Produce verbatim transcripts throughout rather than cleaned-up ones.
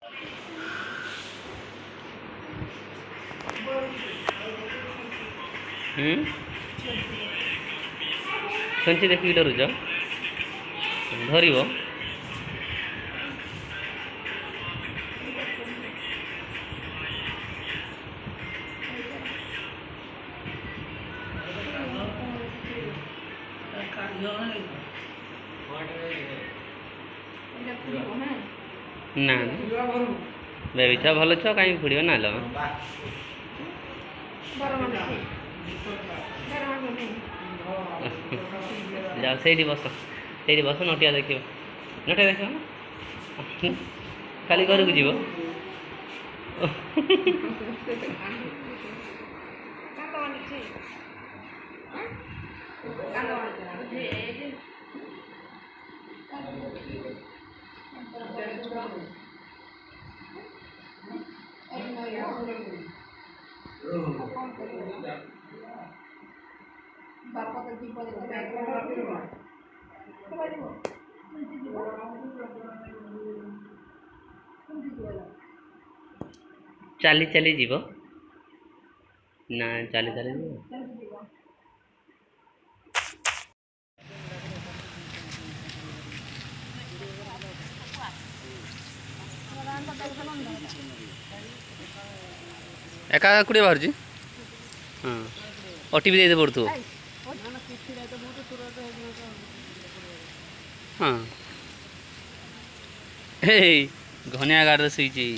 हम्म सुनची देखिक डरुच धर ना बेबी छुआ भल छुआ कहीं फुड़ ना लो जाओ से बस से बस नटिया देख नटिया देख खाली घर को जीव चली चली जीव ना चली चली जीव एका कुड़े बाहर हाँ ओटीपी दे पड़ू हाँ हे घनिया गाड़ शुई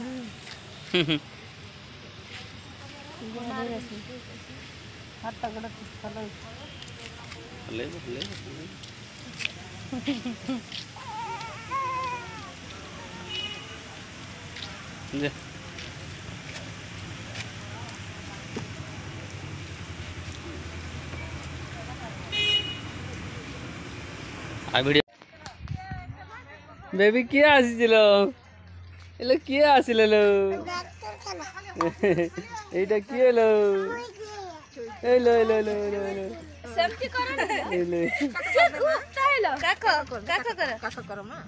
आ वीडियो बेबी किए आसिलो एलो किए आसिलो लो एटा किए लो एलो एलो एलो एलो एलो सेफ्टी करो ना एलो ताहेलो काको काको करो काको करो मां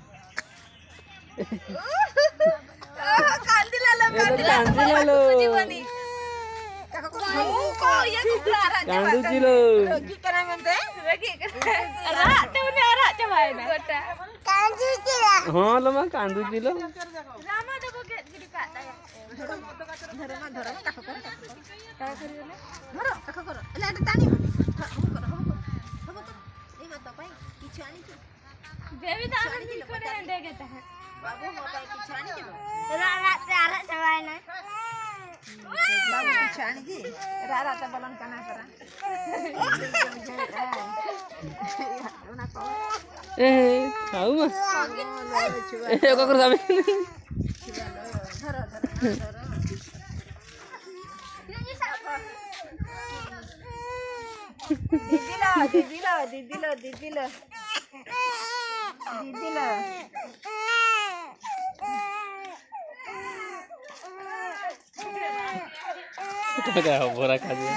कांदिला लो कांदिला लो जीवनी काको को ये कुकला रा कांदू चिलो की करा मनते की रा तने रा चबाय ना गोटा कांदू चिला हां लो मा कांदू चिलो रामा देखो के गिरी काटा धरो धरो मा धरो काको करो का करियो ना धरो काको करो एला तानी हम करो हम करो हम करो ए मत पाई किछु आनी की बेबी ता आनी कोने देगेता है बाबू हो पाई किछु आनी के रा रा चारा चबाय ना बाबू किछु आनी की रा रा त बलन कना करा ना को ए खाऊ मा ए कोकर जाबे धरो धरो धरो दीदी लो दीदी लो दीदी लो दीदी लो दीदी लो क्या हो बोरा खा दिया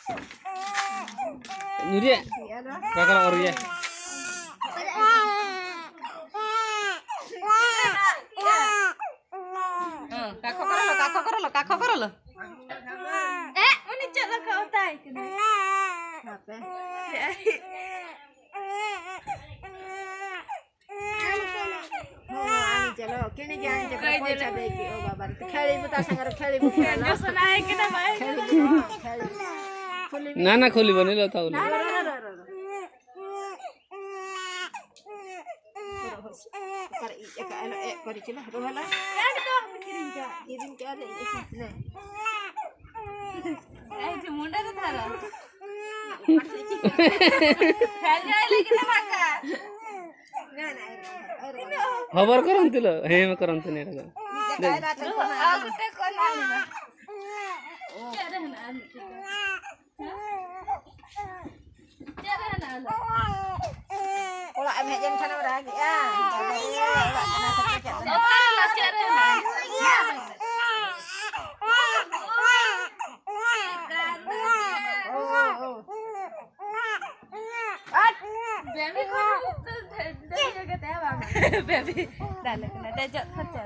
नुरिया क्या कर और ये हां काखो करलो काखो करलो काखो करलो ए उनी चलो खाओता है कि नहीं हां पे चलो केने जान जे पैसा दे के ओ बाबा खेली बुता संगर खेली बुता सुना है कि ना भाई ना ना खोली बने लो ताऊ कर एक एक करी चला रोहला यार तो किरिन का किरिन का ले ले ए जे मुंडा तो थाला खेल जाए लेकिन माका ना ना खबर करंती लो हे में करंती ने रे आ गुटे कोन आनी ओ चरे ना चरे ना ओला em hẹn dân thằng nào ra kìa Baby, kau tu dah jaga teh bang. बेबी डाले कना दे जत खचा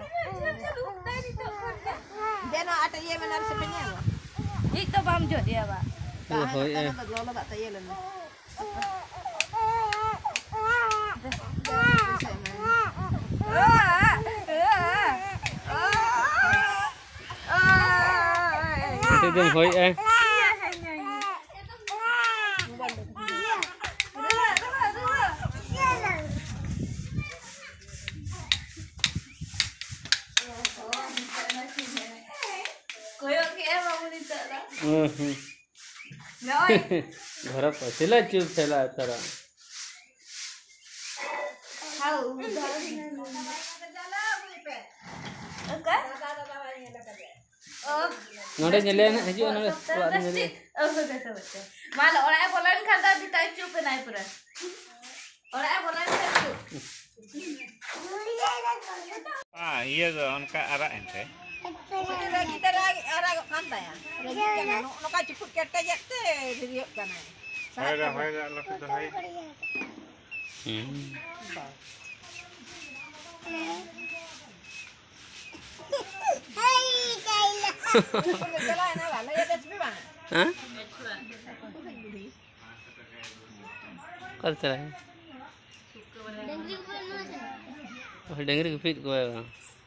देनो आटा ये मेनार से पेnya ba ik to bam jot dia ba Oh, oh, ya ya. lo lo ba ta ye len Itu jam hoi eh. Mhm. घर पछिला चुप छला तरा नोडे जले ना हजू नोडे ओड़ा जले माल ओड़ा बोलन खादा दिताई चुप नाय पूरा ओड़ा बोलन चुप ah iya tuh onka arah ente lagi teragi arah kantai ya lagi kana no ka ceput kete jette diriuk kana hai dah hai dah lo sudah hai hmm hai kaila jalan na la ya das bang हां कर चला है dungaree को fit को